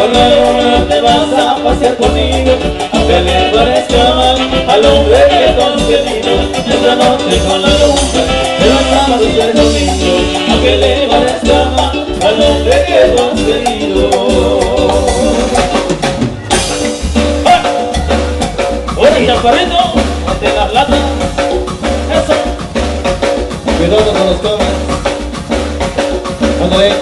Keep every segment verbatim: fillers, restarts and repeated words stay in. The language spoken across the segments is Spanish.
Con la luna te vas a pasear conmigo, aunque le parezca mal al hombre que tú has querido. Esta noche con la luna te vas a pasear conmigo, aunque le parezca mal al hombre que tú has querido. ¡Oye, chaparrito! ¡Ante las latas! ¡Eso! Cuidado con los comas. Ándale.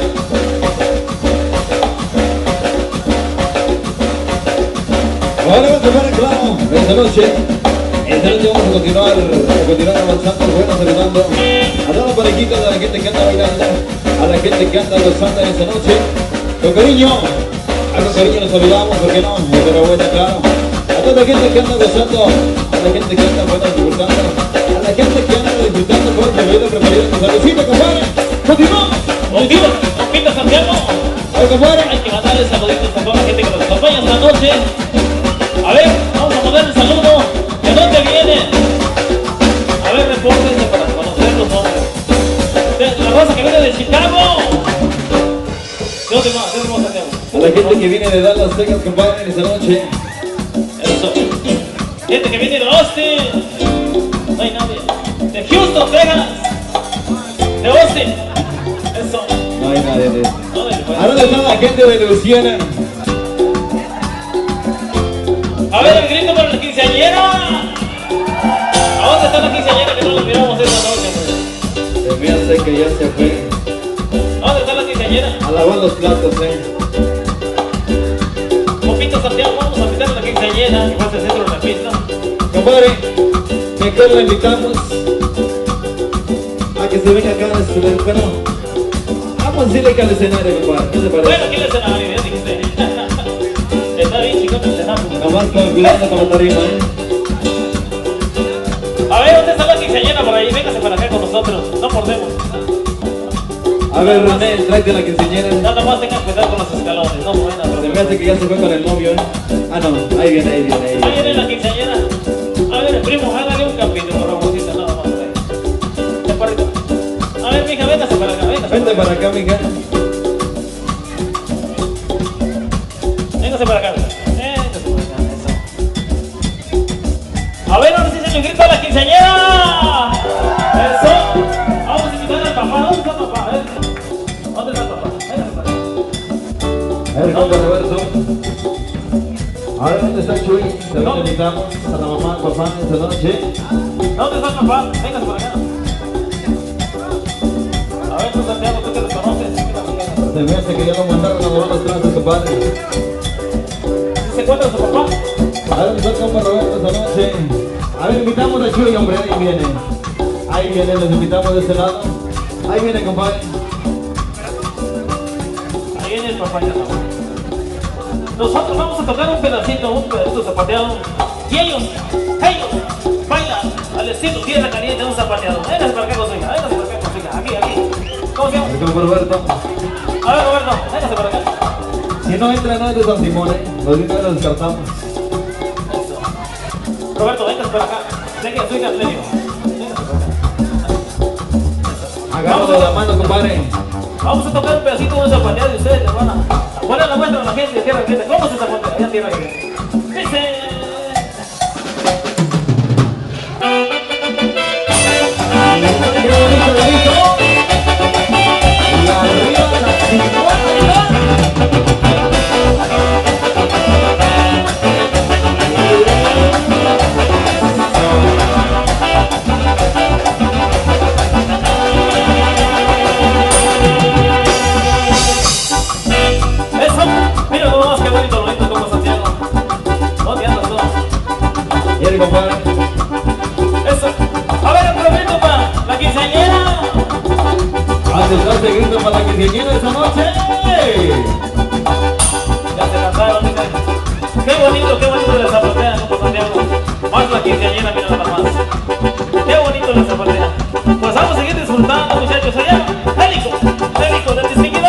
Ahora vamos a tomar claro. Esta noche, esta noche vamos a continuar, a continuar avanzando, bueno, saludando a toda la parejita de la gente que anda bailando, a la gente que anda gozando en esta noche. Con cariño, a con cariño nos saludamos, porque no, enhorabuena, claro. A toda la gente que anda gozando, a la gente que anda bueno, disfrutando, a la gente que anda disfrutando con el video preferido. Saludcita, compadre. Continuamos. Poquito, poquito, Santiago. Ay, compadre. Hay que mandarle saluditos a toda la gente que nos acompaña esta noche. A ver, vamos a poner el saludo. ¿De dónde viene? A ver, repórtense para conocer los nombres. De la raza que viene de Chicago. ¿De dónde más? ¿De dónde más, Santiago? A la gente que viene de Dallas, Texas, compadre, en esta noche. Eso. Gente que viene de Austin. No hay nadie. De Houston, Texas. De Austin. Eso. No hay nadie de esto. No, de ¿A dónde está la gente de Luisiana? A ver, el grito para la quinceañera. ¿A dónde está la quinceañera que no la miramos esta noche? Se me hace que ya se fue. ¿A dónde está la quinceañera? A lavar los platos, eh. Popito, Santiago, vamos a invitar a la quinceañera que pasa el centro de la pista. Compadre, mejor la invitamos a que se venga acá a su bueno, vamos a decirle que al escenario, compadre. ¿Qué te parece? Bueno, aquí el escenario, ya dijiste. Está bien, chicos, el escenario. Nomás con cuidado con la tarima, eh. A ver, ¿dónde está la quinceañera por ahí? Véngase para acá con nosotros, no mordemos. A ver, René, tráete la quinceañera. Nada más tengan cuidado con los escalones, no buena, Se me hace que ya se fue con el novio, eh. Ah, no, ahí viene, ahí viene, ahí Ahí viene. viene la quinceañera. A ver, primo, hágale un campito, por favorcito, nada más. eh. Chaparrito. A ver, mija, véngase para acá, véngase. Vente para acá, mija. Véngase para acá. Véngase para acá, eso. A ver, ahora sí se le grita a la quinceañera. Eso. Vamos a invitar al papá. ¿Dónde está el papá? A ver. ¿Dónde está el papá? Véngase para acá. A ver, compa Roberto. Ahora, ¿dónde está Chuy? También le invitamos a la mamá, al papá, esta noche. ¿Dónde está el papá? Véngase para acá. A ver, tú, Santiago, tú que los conoces. Se me hace que ya lo mandaron a lavar los trastes, compadre. ¿Sí se encuentra su papá? A ver, está compa Roberto esta noche. A ver, invitamos a Chuy, hombre, ahí viene. Ahí viene, los invitamos de este lado. Ahí viene, compadre. Ahí viene el papá ya. Nosotros vamos a tocar un pedacito, un pedacito zapateado. Y ellos, ellos, bailan al estilo tierra caliente, un zapateado. Véngase para acá con su hija, véngase para acá con su hija. Aquí, aquí. ¿Cómo se llama? A ver, compa Roberto. A ver, Roberto, véngase para acá. Si no entra, no es de San Simón, eh. Los niños los descartamos. Eso. Roberto, véngase para acá. Venga, su hija, le digo. Véngase para acá. Agarro de la mano, compadre. Vamos a tocar un pedacito de un zapateado de ustedes, hermana. ¿Cuál es la muestra a la gente de tierra caliente? ¿Cómo se zapatea? Allá tierra caliente. Dice. Compadre. Eso. A ver, otro grito para la quinceañera. Hace el grito para la quinceañera esta noche. Ya se cansaron, dice. Qué bonito, qué bonito les zapatea, ¿no? Por Santiago. Más la quinceañera, mira nada más. Qué bonito les zapatea. Pues vamos a seguir disfrutando, muchachos. Allá, Hélico, Hélico del distinguido.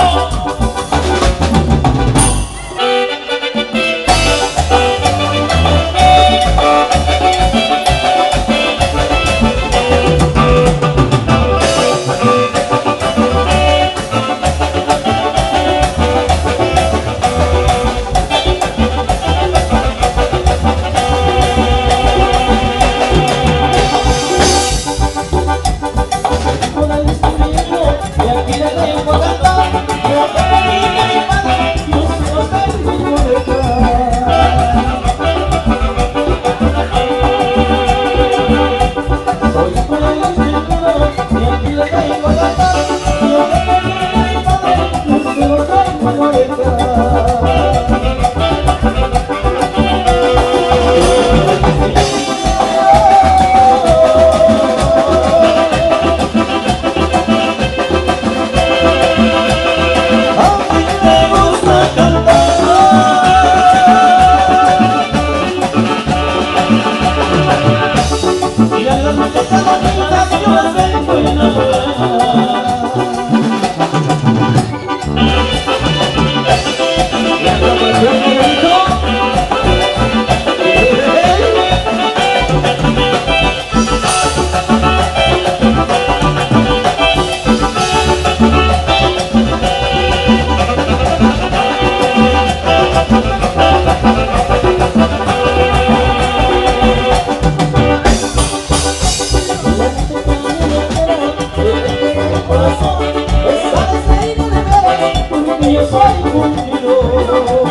porque yo soy cumplidor.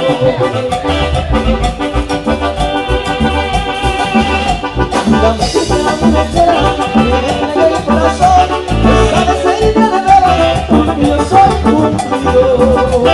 La música me espera, me en el corazón, esa becerita de veras, porque yo soy cumplidor.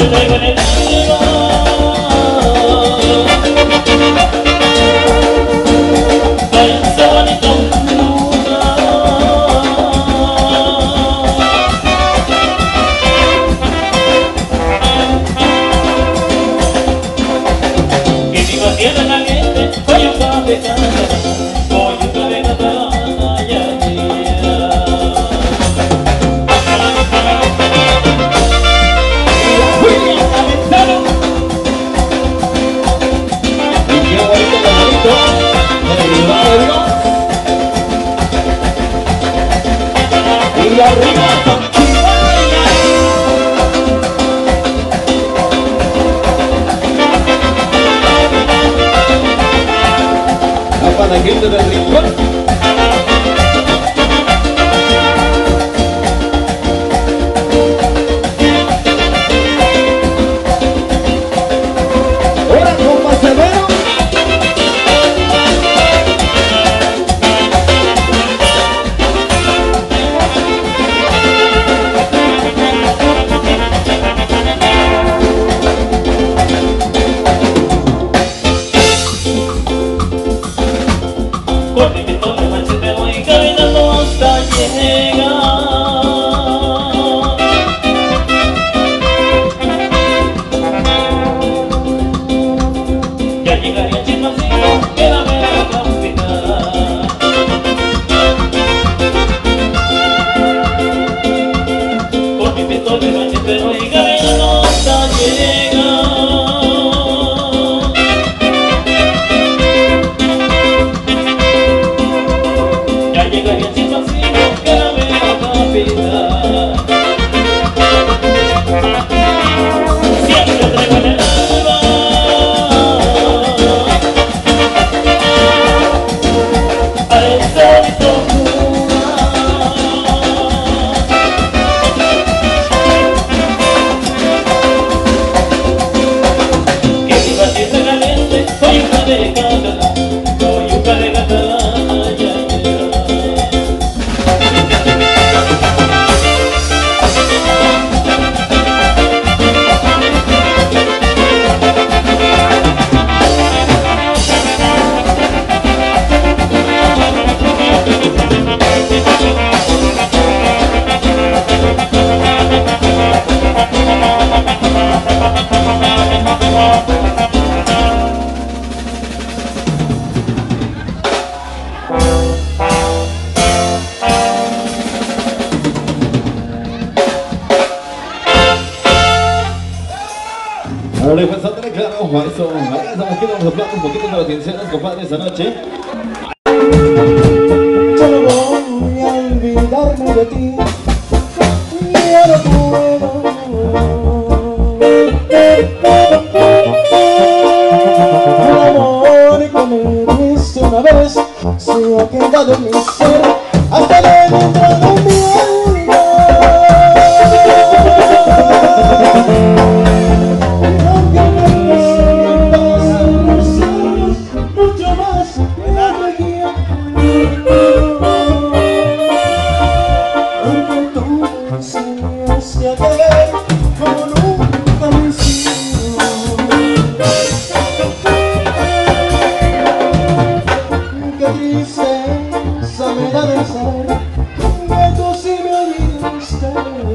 traigo en el alma. Ay, ese bonito que viva tierra caliente, soy un café catalán, soy un café catalán, ay, ay, ay. Y arriba para la gente del rincón. Ahora compa Severo. Con mi pistón de machete voy caminando hasta llegar. Ya llegaría a Chilpancingo, quédame la capital. Con mi pistón de machete voy caminando hasta llegar. Llegaría a Chilpancingo, quédame la capital. Siempre traigo en el alma a ese bonito que viva tierra caliente, soy un café catalán, soy un café catalán, ay, ay, ay. Ahora pues sándale claro, a eso, a eso, aquí vamos a hablar un poquito de las quincenas, compadre, esta noche. Yo no voy a olvidarme de ti, ya no puedo. El amor que me diste una vez se ha quedado en mi ser hasta dentro de mi alma. Aunque me pasen los años, mucho más me reguía. Porque tú me enseñaste a querer como nunca lo hicimos. Qué tristeza me da de saber que tú sí me olvidaste.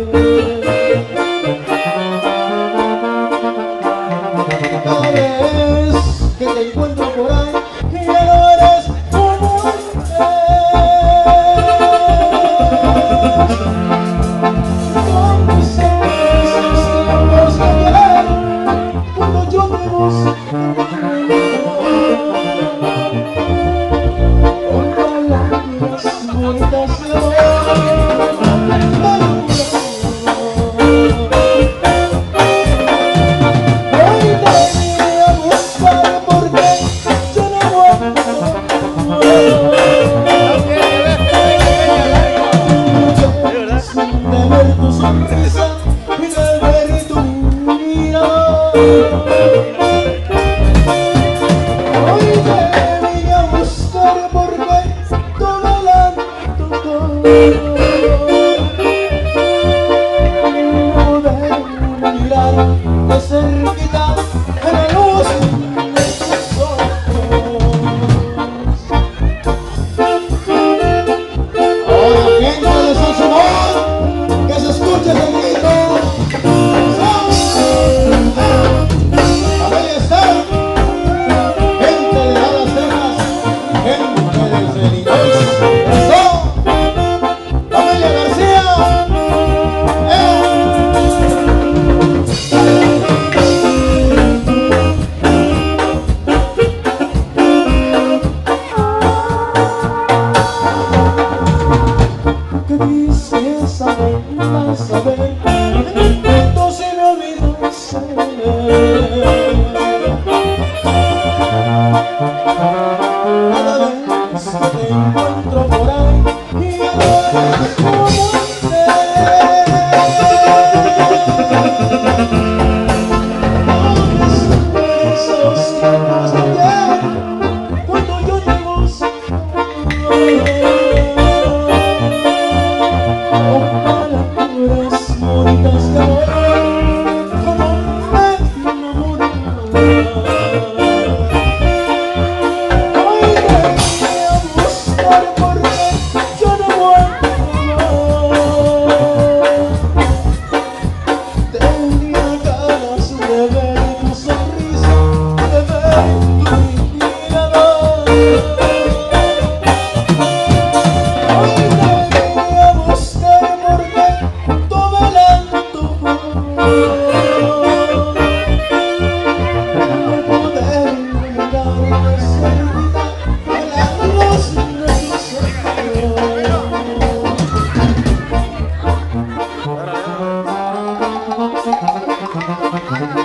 Cada vez que te encuentro por ahí, ya no eres como antes. Con mis esos tiempos de querer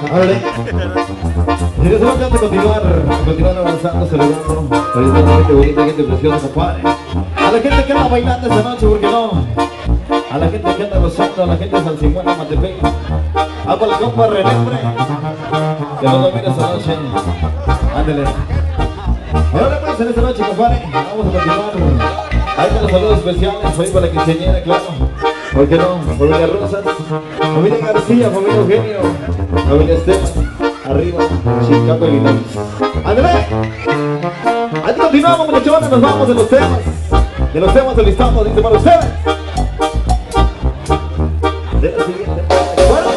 Órale. Y desde luego antes de continuar, a continuar avanzando, celebrando, felicitando a la gente bonita, gente preciosa, compadre. A la gente que anda bailando esta noche, ¿por qué no? A la gente que anda gozando, a la gente de San Simón, Matepec. A por el compa Renembre, que no lo mire esta noche. Ándele. Ahora pues en esta noche, compadre, vamos a continuar. Ahí con los saludos especiales, hoy para la quinceañera, claro. ¿Por qué no? Familia Rosas, familia García, familia Eugenio, familia Esteban, arriba, Chicago y Guillermo. ¡Ándale! Ahí continuamos, muchachones, nos vamos de los temas. De los temas listamos, dice para ustedes. De la siguiente. Bueno.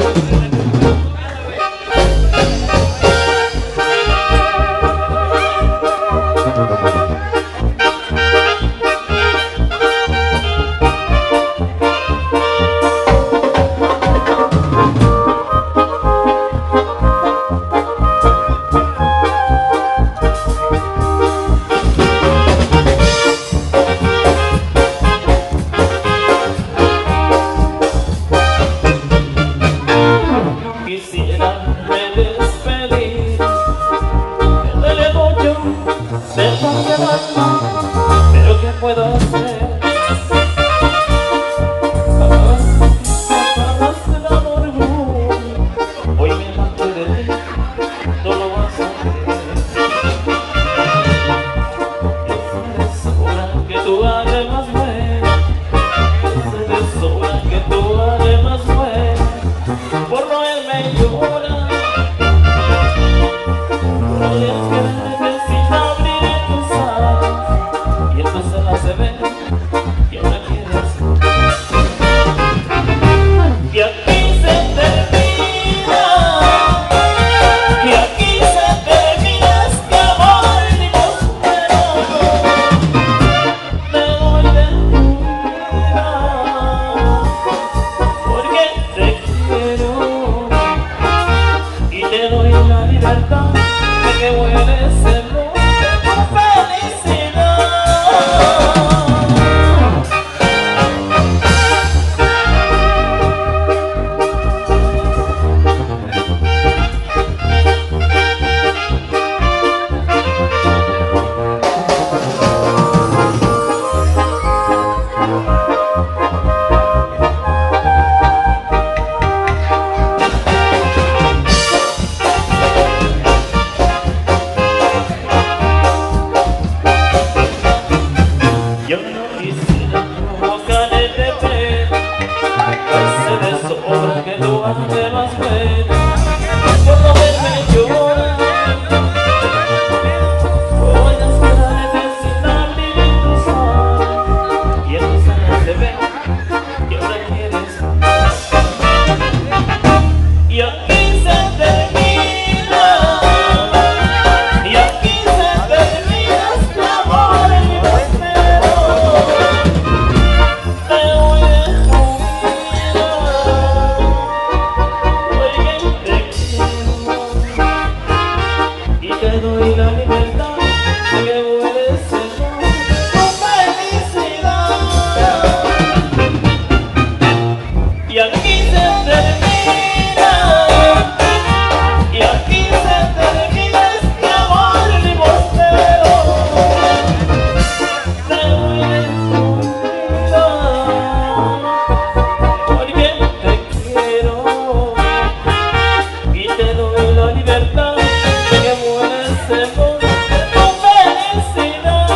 Pero ¿qué puedo hacer? Jamás el amor hoy me maté de ti, no lo vas a creer. Es de sobra que tú además mueres, es de sobra que tú además mueres. Por no él me llora, por Dios que necesita abrir tus alas y empezar a se ve que ahora quieres. Y aquí se termina, y aquí se termina este amor ni prospero. Me voy de tu vida porque te quiero y te doy la libertad de que vueles el mundo con felicidad. Yo no quisiera provocarle de pena, ese de sobra que tú haces más buena. Por no verme llorar, voy a esperarte sin abrir tus ojos y entonces no se ve que ahora quieres. Y aquí se termina, y aquí se termina este amor en mi deseo. Te voy a vida, oye, te quiero y te doy la libertad de que vueles el mundo con felicidad. Y aquí se termina, y aquí se termina este amor limosnero. Te voy de tu vida porque te quiero y te doy la libertad de que vueles el mundo con felicidad.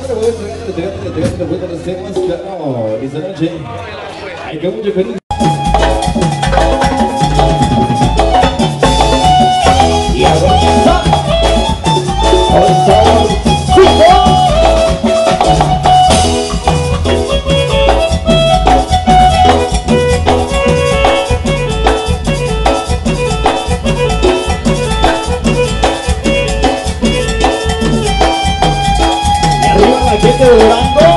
Ándale, voy entregando, entregando, entregando, vuelta a los temas, claro, esta noche. Ay, que mucho feliz. Y ahora comienza. Con sabor, fútbol. Gente de Durango.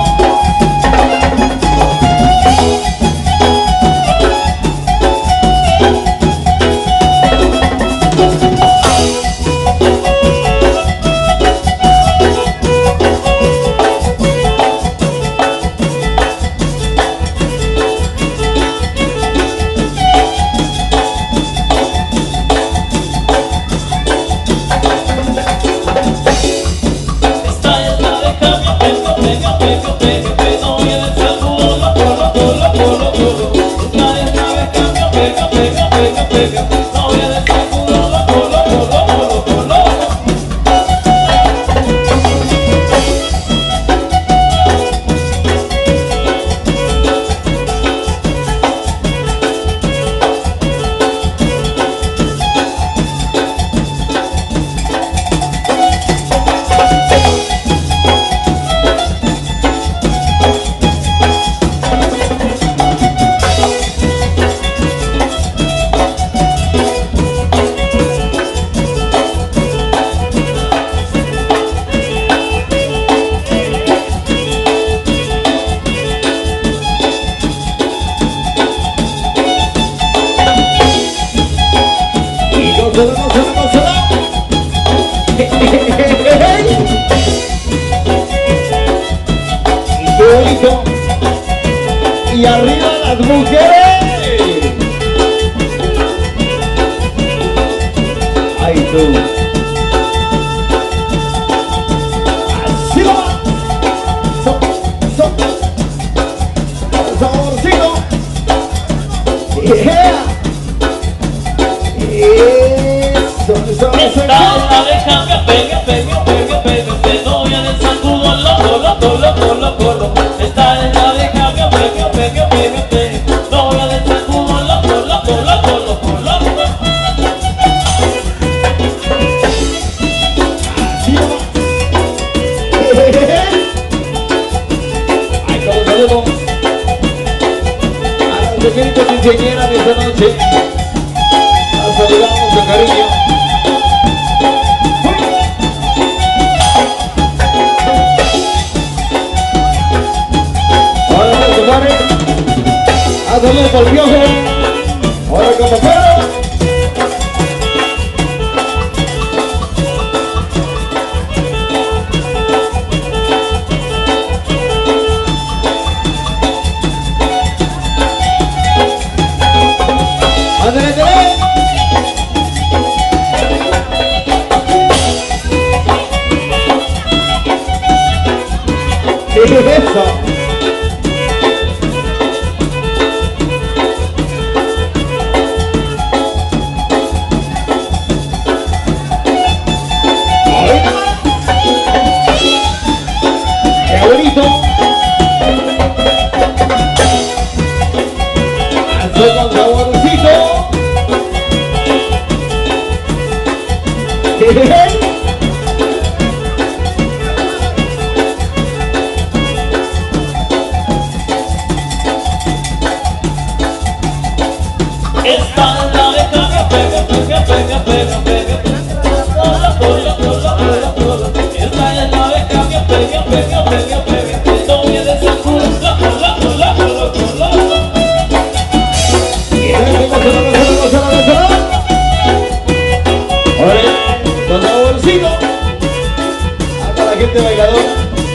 Y arriba las mujeres. Ay, tú. Así va. So, so. Saborcito. Yeah. Eso, eso, eso. Esta de cambia, pega, pega, pega, pega, pega, novia del zancudo, loco, loco, loco, loco, loco. Esta es la de cambia, pega, pega, pega, pega, novia del zancudo, loco, loco, loco, loco, loco. Ay, como saludo a las mujeres quinceañeras de esta noche. Las saludamos con cariño. Hazle por Dios, ahora como puedo. Ándale, ándale. ¿Qué es eso? Con saborcito. Esta es la de cambia, pega, pega, pega, pega, pega, cola, cola, cola, cola, cola. Esta es la de cambia, pega, pega, pega, pega, novia del zancudo, loco, loco, loco, loco, loco. Con saborcito. Hasta la gente bailadora.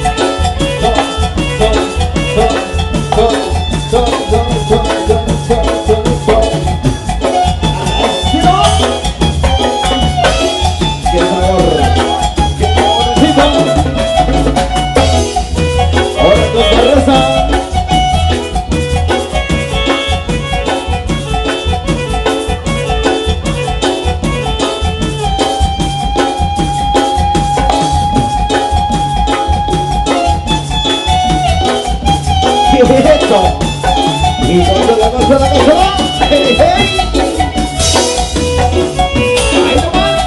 Son, son, son, son, son, son, son, son, son, son, son. Así no. Qué sabor. Qué saborcito. Ahora con cerveza. Eso. Y cuando la cosa la cosa. Hey, hey. Ahí nomás.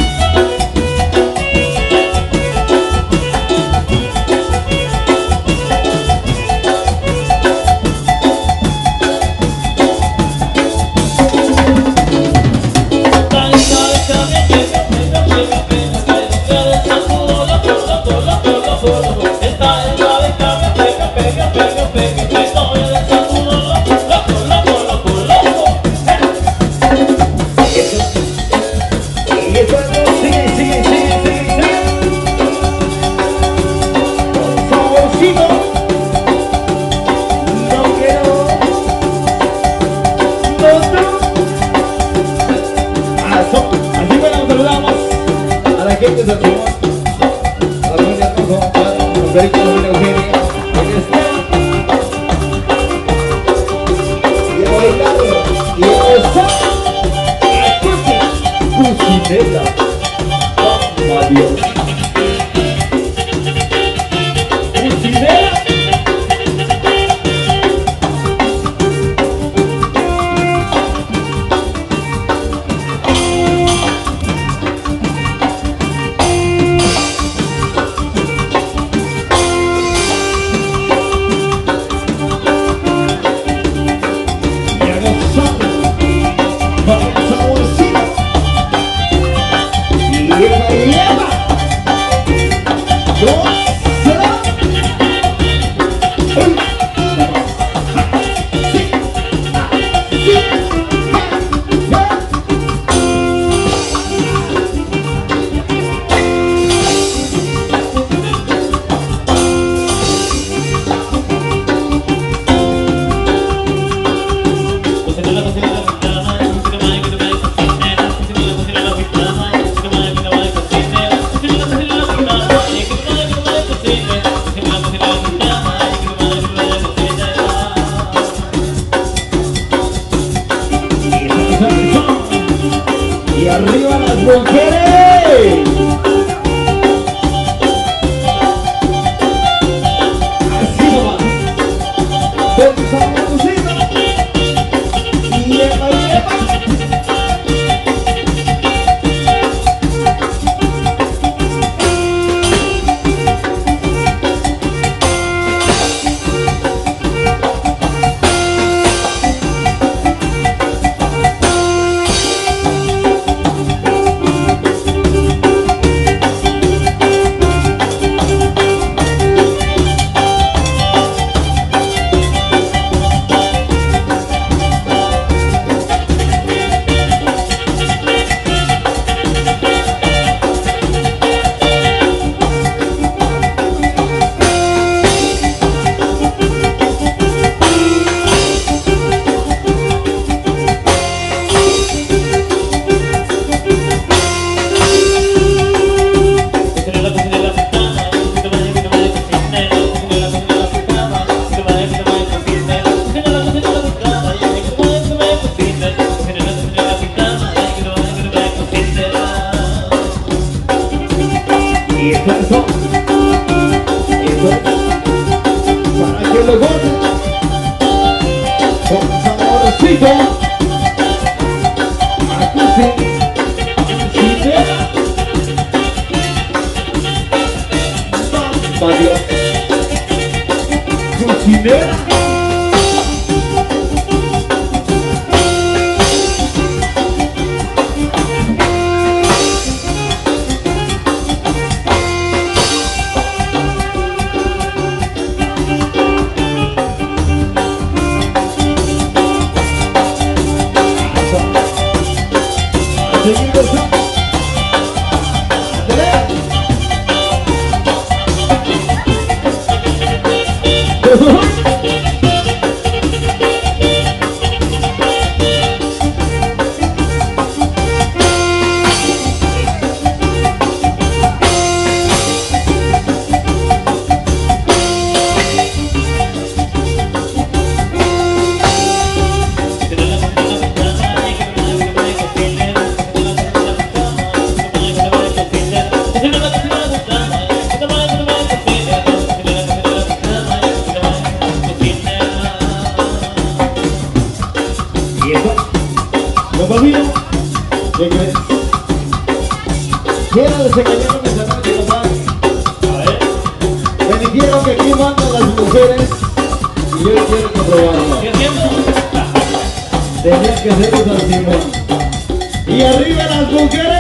Gente de Roma, a la familia Rojo, a los peritos de la Eugenia, el Esteban, y el Ricardo, y el Sam, la Cucinera, ¡oh, Dios! ¡Cucinera! Y arriba las mujeres. Así nomás. Pensamos cocina. Y epa, y epa. Y esto es todo. Esto es para que lo gocen con saborcito. A cocinera. Mamma Dios. Cocinera. Seguir gozando. presenta San Simón. Y arriba las mujeres.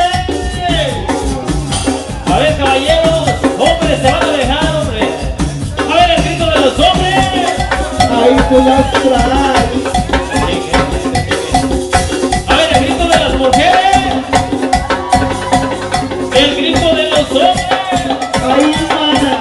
A ver, caballeros, hombres se van a dejar, hombre. A ver el grito de los hombres. Ahí tú las traes. A ver el grito de las mujeres. El grito de los hombres. Ahí mana.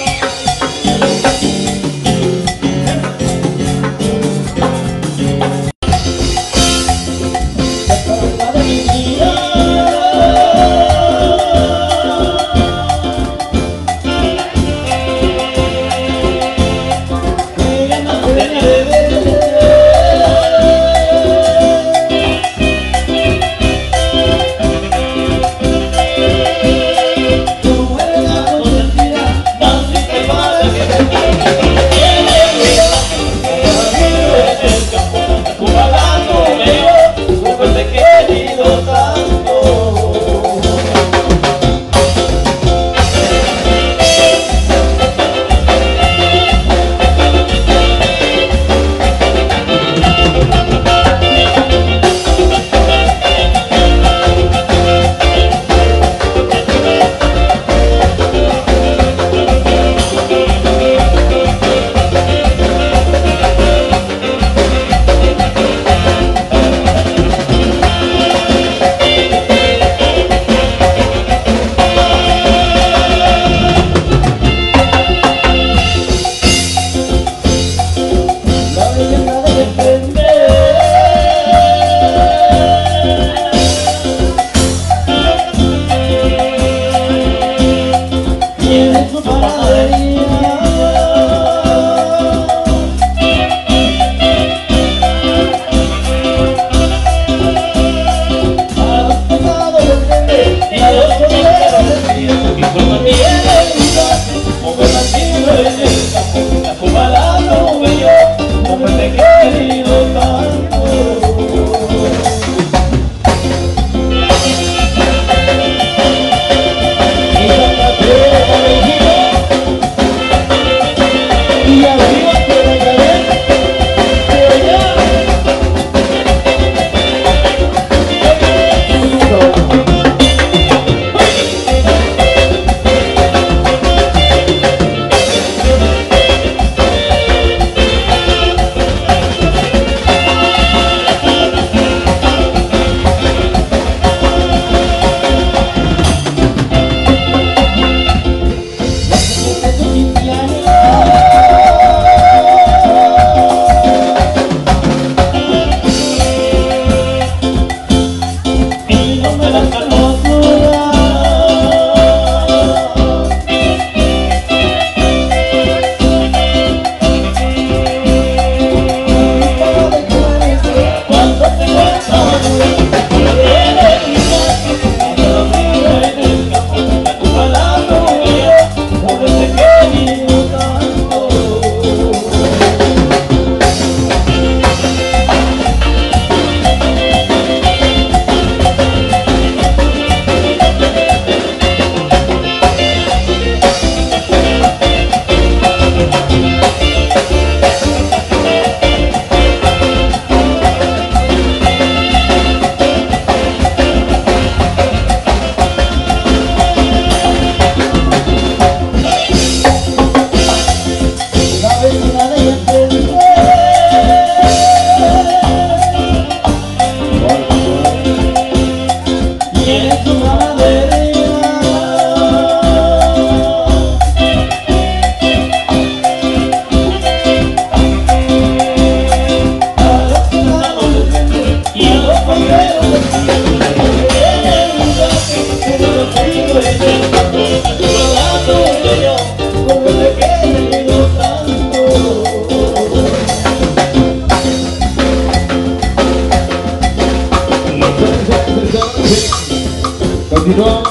Continuamos,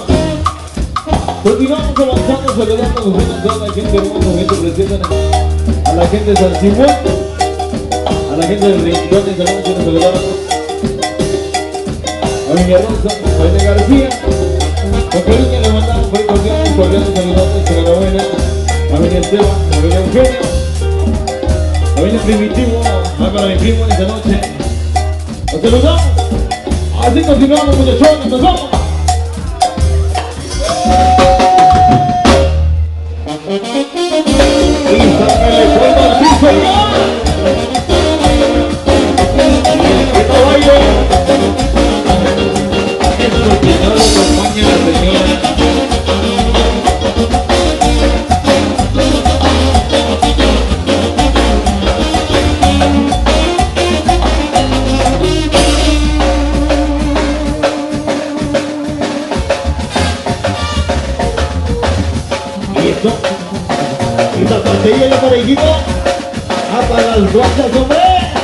continuamos avanzando, saludando a toda la gente hermosa, gente preciosa, a la gente de San Simón, a la gente del Rincón de San Simón, nos saludamos, a Doña Rosa, a Doña García, con cariño le mandamos por ahí cordiales, cordiales saludantes, enhorabuena, a Doña Esteban, a Doña Eugenia, a Doña Primitivo, a para mi primo en esta noche, a Así nos vamos. Así continuamos, muchachones. Nos vamos. Y sácale fuego al piso. Y el que no baile es porque no lo acompaña la señora. Esta pantalla ya parejito. Ah, para las guachas, hombre.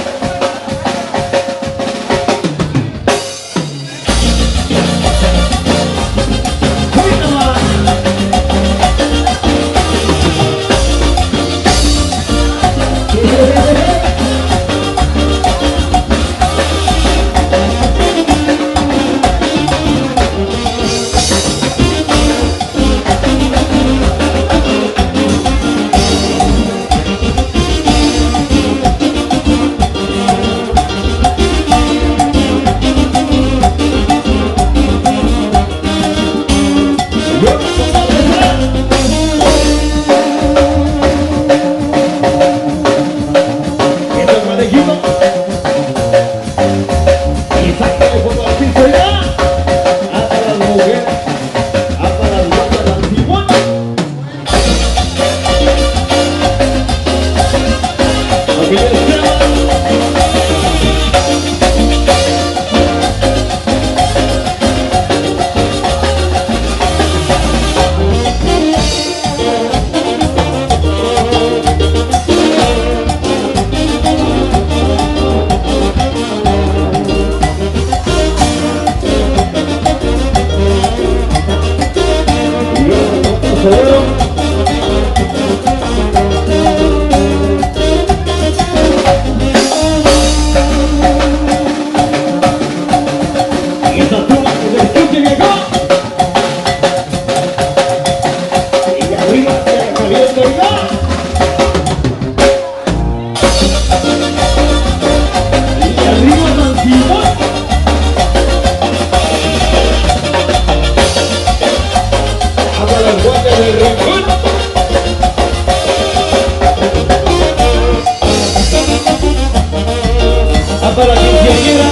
Para quien quiera,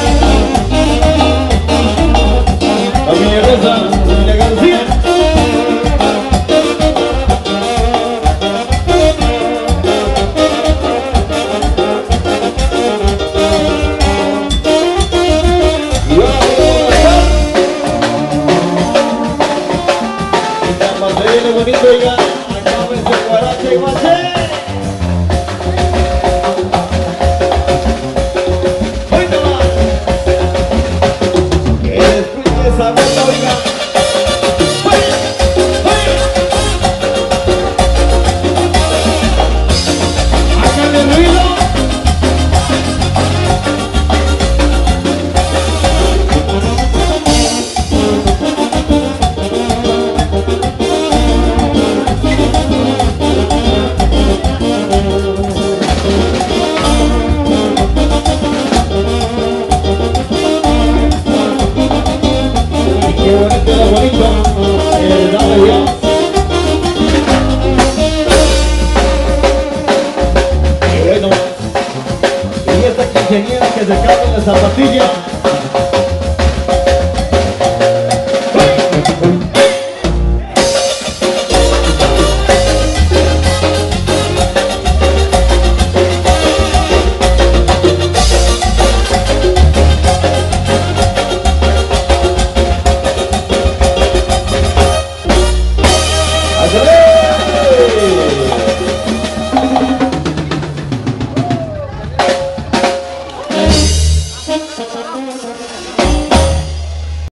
familia Rosa, familia García. Y ahora esta pasarela bonito ya, acá ese guarache guache. Que se caben las zapatillas.